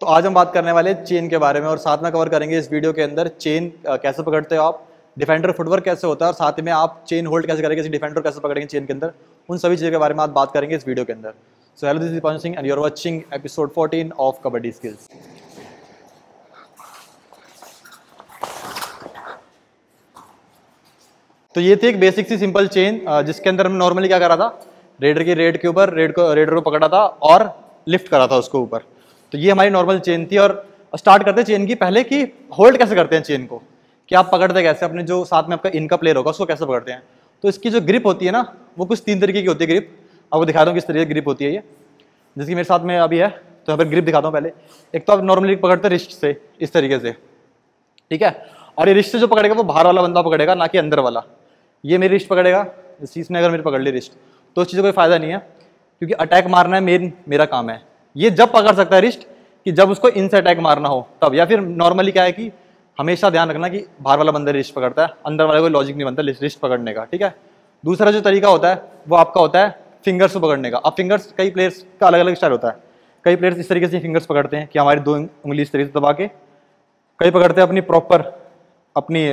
तो आज हम बात करने वाले हैं चेन के बारे में और साथ में कवर करेंगे इस वीडियो के अंदर चेन कैसे पकड़ते हो आप, डिफेंडर फुटवर्क कैसे होता है और साथ में आप चेन होल्ड कैसे करेंगे, डिफेंडर कैसे पकड़ेंगे चेन के अंदर, उन सभी चीज़ों के बारे में आज बात करेंगे इस वीडियो के अंदर। So hello, this is Deepanshu Singh and you are watching episode 14 of kabaddi skills. तो ये थी एक बेसिक सी सिंपल चेन जिसके अंदर हमने नॉर्मली क्या करा था, रेडर की रेड के ऊपर रेडर को पकड़ा था और लिफ्ट करा था उसको ऊपर। तो ये हमारी नॉर्मल चेन थी। और स्टार्ट करते हैं चेन की पहले कि होल्ड कैसे करते हैं चेन को, कि आप पकड़ते कैसे, अपने जो साथ में आपका इनका प्लेयर होगा उसको कैसे पकड़ते हैं। तो इसकी जो ग्रिप होती है ना, वो कुछ 3 तरीके की होती है ग्रिप। आपको दिखा दूँ किस तरीके की ग्रिप होती है ये, जिसकी मेरे साथ में अभी है। तो यहाँ पर ग्रिप दिखाता हूँ पहले। एक तो आप नॉर्मली पकड़ते हैं रिस्ट से, इस तरीके से, ठीक है। और ये रिस्ट से जो पकड़ेगा वो बाहर वाला बंदा पकड़ेगा, ना कि अंदर वाला। ये मेरी रिस्ट पकड़ेगा, इस चीज़ ने अगर मेरी पकड़ ली रिस्ट, तो उस चीज़ का कोई फायदा नहीं है, क्योंकि अटैक मारना है मेरा काम है। ये जब पकड़ सकता है रिस्ट कि जब उसको इन से अटैक मारना हो तब, या फिर नॉर्मली क्या है कि हमेशा ध्यान रखना कि बाहर वाला बंदा रिस्ट पकड़ता है, अंदर वाले कोई लॉजिक नहीं बनता रिस्ट पकड़ने का, ठीक है। दूसरा जो तरीका होता है वो आपका होता है फिंगर्स को पकड़ने का। अब फिंगर्स कई प्लेयर्स का अलग अलग स्टाइल होता है। कई प्लेयर्स इस तरीके से फिंगर्स पकड़ते हैं कि हमारी 2 उंगली इस तरीके से दबा के, कई पकड़ते हैं अपनी प्रॉपर अपनी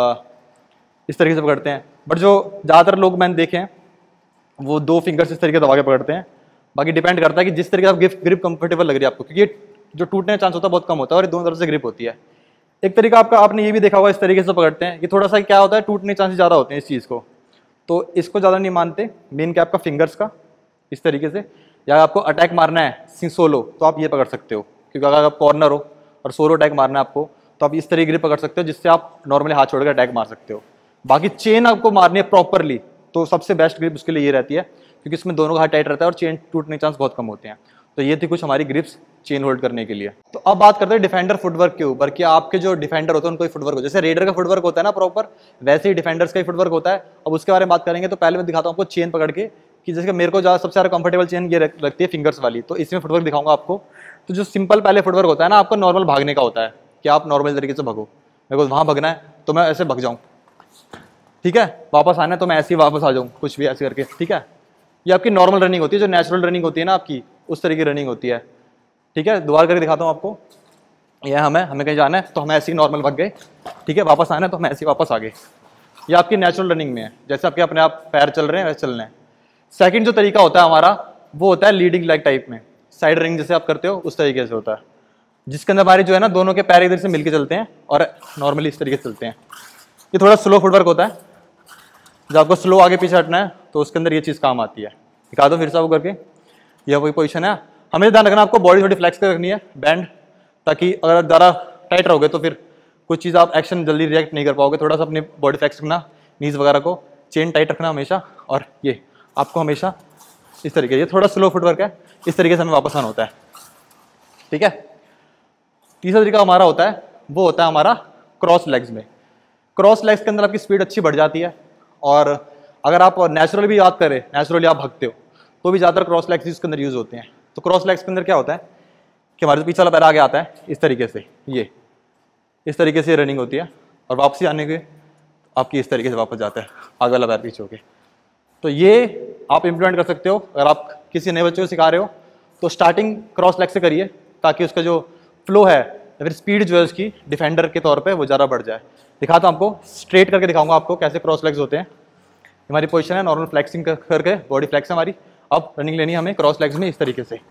इस तरीके से पकड़ते हैं। बट जो ज़्यादातर लोग मैंने देखे हैं वो 2 फिंगर्स इस तरीके से दबा के पकड़ते हैं। बाकी डिपेंड करता है कि जिस तरीके से आप ग्रिप कंफर्टेबल लग रही है आपको, क्योंकि जो टूटने का चांस होता है बहुत कम होता है और ये दोनों तरफ से ग्रिप होती है। एक तरीका आपका, आपने ये भी देखा होगा, इस तरीके से पकड़ते हैं, ये थोड़ा सा क्या होता है, टूटने के चांसेस ज़्यादा होते हैं इस चीज़ को, तो इसको ज़्यादा नहीं मानते। मेन क्या आपका फिंगर्स का इस तरीके से, या आपको अटैक मारना है सोलो तो आप ये पकड़ सकते हो, क्योंकि अगर आप कॉर्नर हो और सोलो अटैक मारना है आपको, तो आप इस तरीके ग्रिप पकड़ सकते हो जिससे आप नॉर्मली हाथ छोड़ कर अटैक मार सकते हो। बाकी चेन आपको मारनी है प्रॉपरली, तो सबसे बेस्ट ग्रिप उसके लिए ये रहती है, क्योंकि इसमें दोनों का हाथ टाइट रहता है और चेन टूटने के चांस बहुत कम होते हैं। तो ये थी कुछ हमारी ग्रिप्स चेन होल्ड करने के लिए। तो अब बात करते हैं डिफेंडर फुटवर्क के ऊपर, कि आपके जो डिफेंडर होते हैं उनको फुटवर्क हो, जैसे रेडर का फुटवर्क होता है ना प्रॉपर, वैसे ही डिफेंडर्स का ही फुटवर्क होता है। अब उसके बारे में बात करेंगे। तो पहले मैं दिखाता हूँ आपको चेन पकड़ के, कि जैसे मेरे को सबसे ज़्यादा कंफर्टेबल चेन ये लगती है फिंगर्स वाली, तो इसमें फुटवर्क दिखाऊंगा आपको। तो जो सिंपल पहले फुटवर्क होता है ना, आपको नॉर्मल भागने का होता है, कि आप नॉर्मल तरीके से भागो। मेरे को वहाँ भागना है तो मैं ऐसे भाग जाऊँ, ठीक है। वापस आना है तो मैं ऐसे ही वापस आ जाऊँ, कुछ भी ऐसे करके, ठीक है। ये आपकी नॉर्मल रनिंग होती है, जो नेचुरल रनिंग होती है ना आपकी, उस तरीके की रनिंग होती है, ठीक है। दोबारा करके दिखाता हूँ आपको। यह हमें कहीं जाना है तो हम ऐसे ही नॉर्मल भाग गए, ठीक है। वापस आना है तो हम ऐसे ही वापस आ गए। ये आपकी नेचुरल रनिंग में है, जैसे आपके अपने आप पैर चल रहे हैं वैसे चलना है। सेकंड जो तरीका होता है हमारा, वो होता है लीडिंग लेग टाइप में, साइड रनिंग जैसे आप करते हो उस तरीके से होता है, जिसके अंदर हमारे जो है ना दोनों के पैर इधर से मिलके चलते हैं और नॉर्मली इस तरीके से चलते हैं। ये थोड़ा स्लो फुटवर्क होता है, जब आपको स्लो आगे पीछे हटना है तो उसके अंदर ये चीज़ काम आती है। दिखा दो फिर से आपको करके। यह वही पोजीशन है। हमें ध्यान रखना, आपको बॉडी थोड़ी फ्लेक्स कर रखनी है, बैंड, ताकि अगर ज़्यादा टाइट रहोगे तो फिर कुछ चीज़ आप एक्शन जल्दी रिएक्ट नहीं कर पाओगे। थोड़ा सा अपनी बॉडी फ्लेक्स रखना, नीज वगैरह को, चेन टाइट रखना हमेशा। और ये आपको हमेशा इस तरीके, ये थोड़ा स्लो फुटवर्क है, इस तरीके से हमें वापस आना होता है, ठीक है। तीसरा तरीका हमारा होता है, वो होता है हमारा क्रॉस लेग्स में। क्रॉस लेग्स के अंदर आपकी स्पीड अच्छी बढ़ जाती है, और अगर आप नेचुरली भी याद करें, नेचुरली आप भागते हो तो भी ज़्यादातर क्रॉस लेग्स इसके अंदर यूज़ होते हैं। तो क्रॉस लेग्स के अंदर क्या होता है कि हमारे पीछे वाला पैर आगे आता है इस तरीके से, ये इस तरीके से रनिंग होती है, और वापसी आने के आपकी इस तरीके से वापस जाता है आगे वाला पैर पीछे होके। तो ये आप इम्प्लीमेंट कर सकते हो अगर आप किसी नए बच्चे को सिखा रहे हो, तो स्टार्टिंग क्रॉस लेग से करिए, ताकि उसका जो फ्लो है या फिर स्पीड जो है उसकी डिफेंडर के तौर पे वो ज़्यादा बढ़ जाए। दिखाता हूँ आपको, स्ट्रेट करके दिखाऊंगा आपको कैसे क्रॉस लेग्स होते हैं। हमारी पोजीशन है नॉर्मल फ्लेक्सिंग करके, बॉडी फ्लेक्स है हमारी। अब रनिंग लेनी है हमें क्रॉस लेग्स में इस तरीके से,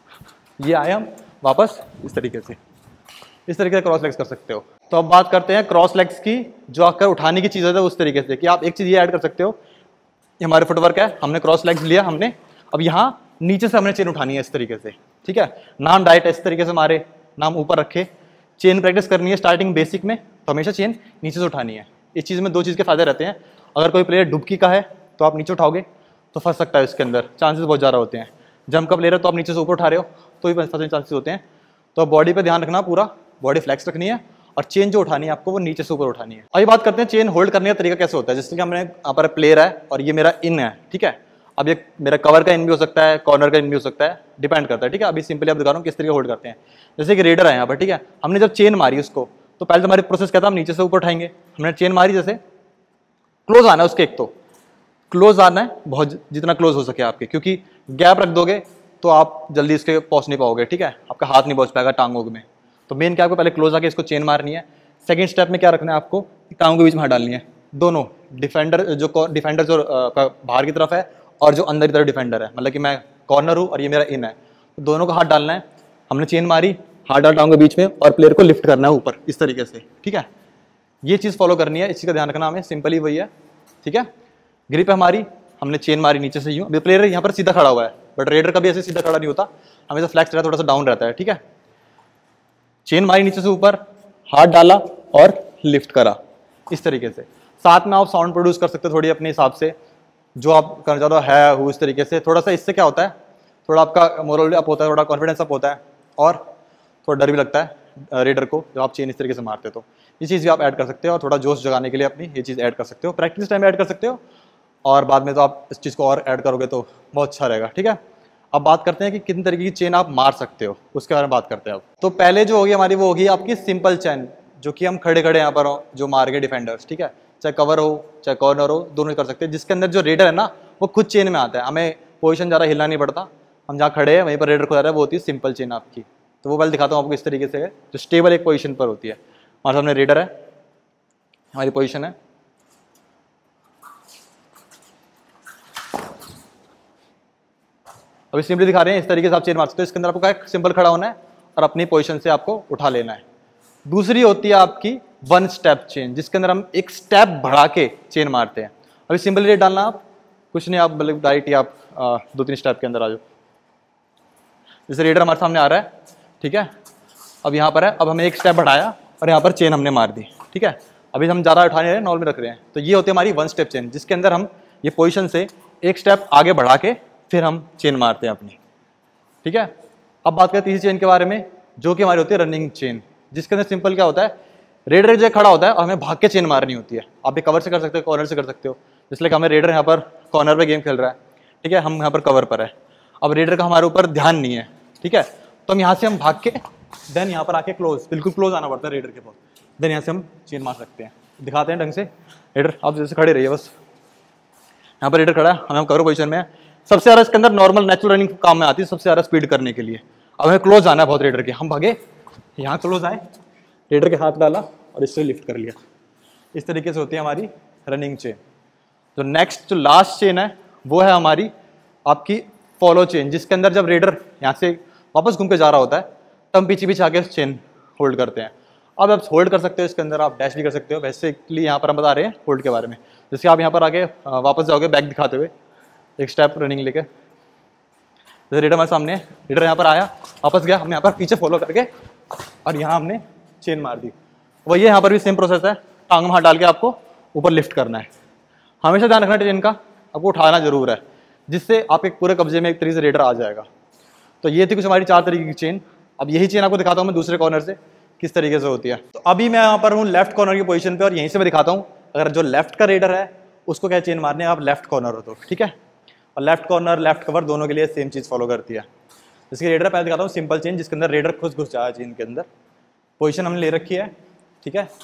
ये आए हम वापस इस तरीके से, इस तरीके से क्रॉस लेग्स कर सकते हो। तो अब बात करते हैं क्रॉस लेग्स की, जो आकर उठाने की चीज़ है उस तरीके से, कि आप एक चीज़ ये ऐड कर सकते हो, ये हमारे फुटवर्क है, हमने क्रॉस लेग्स लिया हमने, अब यहाँ नीचे से हमने चेन उठानी है इस तरीके से, ठीक है। नाम डाइट इस तरीके से मारे, नाम ऊपर रखे, चेन प्रैक्टिस करनी है स्टार्टिंग बेसिक में, तो हमेशा चेन नीचे से उठानी है। इस चीज़ में 2 चीज़ के फायदे रहते हैं। अगर कोई प्लेयर डुबकी का है तो आप नीचे उठाओगे तो फंस सकता है, इसके अंदर चांसेस बहुत ज़्यादा होते हैं। जंप का प्लेयर है तो आप नीचे से ऊपर उठा रहे हो तो भी फंसने के चांसेस होते हैं। तो बॉडी पे ध्यान रखना, पूरा बॉडी फ्लेक्स रखनी है, और चेन जो उठानी है आपको वो नीचे से ऊपर उठानी है। अभी बात करते हैं चेन होल्ड करने का तरीका कैसे होता है। जैसे कि हमने यहाँ पर प्लेयर है और ये मेरा इन है, ठीक है। अब ये मेरा कवर का इन भी हो सकता है, कॉर्नर का इन भी हो सकता है, डिपेंड करता है, ठीक है। अभी सिंपली आप दिखा रहा हूँ किस तरीके होल्ड करते हैं। जैसे कि रेडर है यहाँ पर, ठीक है। हमने जब चेन मारी उसको, तो पहले तो हमारी प्रोसेस क्या था, हम नीचे से ऊपर उठाएंगे। हमने चेन मारी, जैसे क्लोज आना है उसके, एक तो क्लोज आना है बहुत, जितना क्लोज हो सके आपके, क्योंकि गैप रख दोगे तो आप जल्दी इसके पहुंच नहीं पाओगे, ठीक है, आपका हाथ नहीं पहुंच पाएगा टांगों में। तो मेन क्या, आपको पहले क्लोज आके इसको चेन मारनी है। सेकंड स्टेप में क्या रखना है आपको, टांगों के बीच में हाथ डालनी है, दोनों डिफेंडर जो बाहर की तरफ है और जो अंदर की तरफ डिफेंडर है, मतलब कि मैं कॉर्नर हूँ और ये मेरा इन है, तो दोनों का हाथ डालना है। हमने चेन मारी, हाथ डाल टांगों के बीच में और प्लेयर को लिफ्ट करना है ऊपर इस तरीके से, ठीक है। ये चीज़ फॉलो करनी है, इस चीज़ का ध्यान रखना हमें, सिंपली वही है, ठीक है। ग्रिप है हमारी, हमने चेन मारी नीचे से यूं, प्लेयर यहाँ पर सीधा खड़ा हुआ है, बट रेडर कभी ऐसे सीधा खड़ा नहीं होता, हमेशा फ्लैक्स रहता है, थोड़ा सा डाउन रहता है, ठीक है। चेन मारी नीचे से ऊपर, हाथ डाला और लिफ्ट करा इस तरीके से। साथ में आप साउंड प्रोड्यूस कर सकते हो थोड़ी अपने हिसाब से, जो आप करना चाहते हो है वो, इस तरीके से। थोड़ा सा इससे क्या होता है, थोड़ा आपका मोरल अप होता है, थोड़ा कॉन्फिडेंस अप होता है और थोड़ा डर भी लगता है रेडर को जब आप चेन इस तरीके से मारते हो। तो ये चीज़ भी आप ऐड कर सकते हो और थोड़ा जोश जगाने के लिए अपनी ये चीज़ ऐड कर सकते हो, प्रैक्टिस टाइम में ऐड कर सकते हो, और बाद में तो आप इस चीज़ को और ऐड करोगे तो बहुत अच्छा रहेगा, ठीक है। अब बात करते हैं कि कितने तरीके की चेन आप मार सकते हो, उसके बारे में बात करते हैं अब। तो पहले जो होगी हमारी, वो होगी आपकी सिंपल चेन, जो कि हम खड़े खड़े यहाँ पर हो जो मार के डिफेंडर्स, ठीक है, चाहे कवर हो चाहे कॉर्नर हो, दोनों ही कर सकते हैं, जिसके अंदर जो रेडर है ना वो खुद चेन में आता है, हमें पोजीशन ज़्यादा हिलना नहीं पड़ता, हम जहाँ खड़े हैं वहीं पर रेडर खुद आ रहा है, वो होती है सिंपल चेन आपकी। तो वो पहले दिखाता हूँ आपको इस तरीके से है, जो स्टेबल एक पोजीशन पर होती है। हमारे सामने रेडर है, हमारी पोजीशन है, अभी सिंपली दिखा रहे हैं, इस तरीके से आप चेन मार सकते हो। इसके अंदर आपको क्या सिंपल खड़ा होना है और अपनी पोजीशन से आपको उठा लेना है। दूसरी होती है आपकी वन स्टेप चेन, जिसके अंदर हम एक स्टेप बढ़ा के चेन मारते हैं। अभी सिंपल रेट डालना, आप कुछ नहीं, आप मतलब डायरेक्ट ही आप 2-3 स्टेप के अंदर आ जाओ। जैसे रेडर हमारे सामने आ रहा है, ठीक है, अब यहाँ पर है, अब हमें एक स्टेप बढ़ाया और यहाँ पर चेन हमने मार दी, ठीक है। अभी हम ज़्यादा उठा नहीं रहे, नॉर्मल रख रहे हैं, तो ये होती है हमारी वन स्टेप चेन, जिसके अंदर हम ये पोजीशन से एक स्टेप आगे बढ़ा के फिर हम चेन मारते हैं अपनी, ठीक है। अब बात करें तीसरी चेन के बारे में, जो कि हमारी होती है रनिंग चेन, जिसके अंदर सिंपल क्या होता है, रेडर जो खड़ा होता है और हमें भाग के चेन मारनी होती है। आप ये कवर से कर सकते हो, कॉर्नर से कर सकते हो, इसलिए कि हमें रेडर यहाँ पर कॉर्नर पे गेम खेल रहा है, ठीक है, हम यहाँ पर कवर पर है, अब रेडर का हमारे ऊपर ध्यान नहीं है, ठीक है, तो हम यहाँ से हम भाग के देन यहाँ पर आके क्लोज, बिल्कुल क्लोज आना पड़ता है रेडर के पास, देन यहाँ से हम चेन मार सकते हैं। दिखाते हैं ढंग से, रेडर आप जैसे खड़े रहिए, बस यहाँ पर रेडर खड़ा है, हम कवर पोजीशन में है। सबसे ज़्यादा इसके अंदर नॉर्मल नेचुरल रनिंग काम में आती है, सबसे ज़्यादा स्पीड करने के लिए। अब हमें क्लोज आना है बहुत रेडर के, हम भागे, यहाँ क्लोज आए, रेडर के हाथ डाला और इससे लिफ्ट कर लिया। इस तरीके से होती है हमारी रनिंग चेन। तो नेक्स्ट जो लास्ट चेन है वो है हमारी आपकी फॉलो चेन, जिसके अंदर जब रेडर यहाँ से वापस घूम के जा रहा होता है तब हम पीछे पीछे आके चेन होल्ड करते हैं। अब आप होल्ड कर सकते हो, इसके अंदर आप डैश भी कर सकते हो, बेसिकली यहाँ पर हम बता रहे हैं होल्ड के बारे में। जैसे आप यहाँ पर आके वापस जाओगे बैक दिखाते हुए, एक स्टेप रनिंग लेके, जैसे रेडर हमारे सामने, रेडर यहाँ पर आया वापस गया, हम यहाँ पर पीछे फॉलो करके और यहाँ हमने चेन मार दी। वही यहाँ पर भी सेम प्रोसेस है, टांग में हाथ डाल के आपको ऊपर लिफ्ट करना है। हमेशा ध्यान रखना चेन का, आपको उठाना जरूर है, जिससे आप एक पूरे कब्जे में एक तरीके से रेडर आ जाएगा। तो ये थी कुछ हमारी 4 तरीके की चेन। अब यही चेन आपको दिखाता हूँ मैं दूसरे कॉर्नर से किस तरीके से होती है। तो अभी मैं यहाँ पर हूँ लेफ्ट कॉर्नर की पोजीशन पे और यहीं से मैं दिखाता हूँ अगर जो लेफ्ट का रेडर है उसको क्या चेन मारने, आप लेफ्ट कॉर्नर हो तो, ठीक है। और लेफ्ट कॉर्नर लेफ्ट कवर दोनों के लिए सेम चीज़ फॉलो करती है। इसकी रेडर पहले दिखाता हूँ सिंपल चेन, जिसके अंदर रेडर खुद घुस जाए चेन के अंदर, पोजीशन हमने ले रखी है, ठीक है।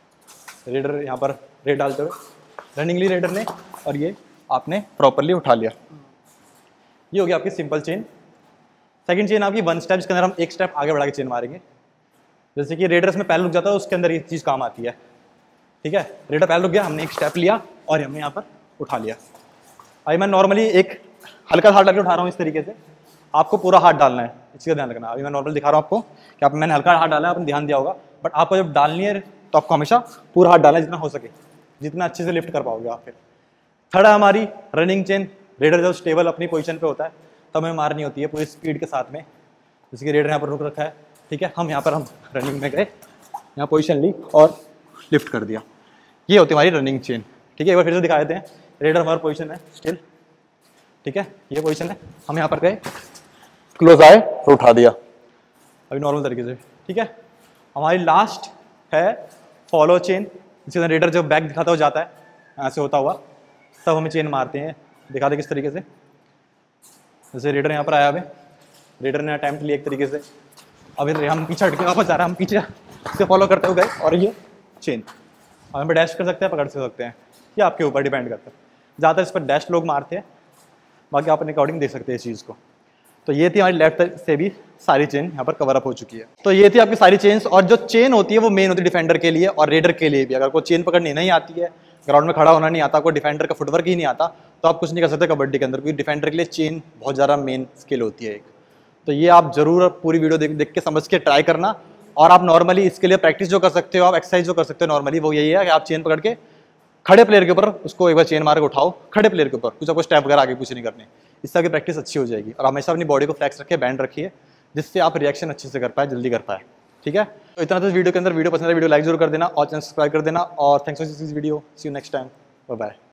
रेडर यहाँ पर रेड डालते हुए रनिंगली रेडर ने, और ये आपने प्रॉपरली उठा लिया। ये हो गया आपकी सिंपल चेन। सेकंड चेन आपकी वन स्टेप, जिसके अंदर हम एक स्टेप आगे बढ़ा के चेन मारेंगे। जैसे कि रेडर में पैर रुक जाता है, उसके अंदर ये चीज़ काम आती है, ठीक है। रेडर पैर रुक गया, हमने एक स्टेप लिया और हमने यहाँ पर उठा लिया। अभी मैं नॉर्मली एक हल्का हाथ डाल के उठा रहा हूँ इस तरीके से, आपको पूरा हाथ डालना है, इसका ध्यान रखना। अभी मैं नॉर्मल दिखा रहा हूँ आपको कि आप, मैंने हल्का हाथ डाला है, आपने ध्यान दिया होगा, बट आपको जब डालनी है तो आपको हमेशा पूरा हाथ डालना है जितना हो सके, जितना अच्छे से लिफ्ट कर पाओगे आप। फिर थर्ड है हमारी रनिंग चेन। रेडर जब स्टेबल अपनी पोजीशन पे होता है तब हमें मारनी होती है पूरी स्पीड के साथ में। जैसे कि रेडर यहाँ पर रुक रखा है, ठीक है, हम यहाँ पर हम रनिंग में गए, यहाँ पोजीशन ली और लिफ्ट कर दिया। ये होती है हमारी रनिंग चेन, ठीक है। एक बार फिर से दिखा देते हैं। रेडर हमारी पोजीशन है स्टिल, ठीक है, ये पोजीशन है, हम यहाँ पर गए, क्लोज आए तो उठा दिया, अभी नॉर्मल तरीके से, ठीक है। हमारी लास्ट है फॉलो चेन, जिसके अंदर रेडर जब बैक दिखाता हुआ जाता है यहाँ से होता हुआ, तब हमें चेन मारते हैं। दिखा दे किस तरीके से। जैसे रेडर यहाँ पर आया, अभी रेडर ने अटैम्प्ट लिया एक तरीके से, अभी हम पीछे हट के वापस जा रहे हैं, हम पीछे से फॉलो करते हुए गए और ये चेन। अब हम डैश कर सकते हैं, पकड़ सकते हैं, ये आपके ऊपर डिपेंड करता है। ज़्यादातर इस पर डैश लोग मारते हैं, बाकी आप अपने अकॉर्डिंग देख सकते हैं इस चीज़ को। तो ये थी हमारी लेफ्ट से भी सारी चेन यहाँ पर कवर अप हो चुकी है। तो ये थी आपकी सारी चेन्स, और जो चेन होती है वो मेन होती है डिफेंडर के लिए और रेडर के लिए भी। अगर कोई चेन पकड़नी नहीं आती है, ग्राउंड में खड़ा होना नहीं आता, कोई डिफेंडर का फुटवर्क ही नहीं आता, तो आप कुछ नहीं कर सकते कबड्डी के अंदर, क्योंकि डिफेंडर के लिए चेन बहुत ज़्यादा मेन स्किल होती है एक। तो ये आप जरूर पूरी वीडियो देख के समझ के ट्राई करना। और आप नॉर्मली इसके लिए प्रैक्टिस जो कर सकते हो, आप एक्सरसाइज जो कर सकते हो नॉर्मली, वो यही है कि आप चेन पकड़ के खड़े प्लेयर के ऊपर उसको एक बार चेन मार के उठाओ, खड़े प्लेयर के ऊपर, कुछ आपको स्टेप वगैरह आगे कुछ नहीं करने। इससे आपकी प्रैक्टिस अच्छी हो जाएगी। और हमेशा अपनी बॉडी को फ्लैक्स रखिए, बैंड रखिए, जिससे आप रिएक्शन अच्छे से कर पाए, जल्दी कर पाए। ठीक है, तो इतना तो वीडियो के अंदर। वीडियो पसंद है वीडियो लाइक जरूर कर देना और चैनल सब्सक्राइब कर देना। और thanks for this video, see you next time, bye bye.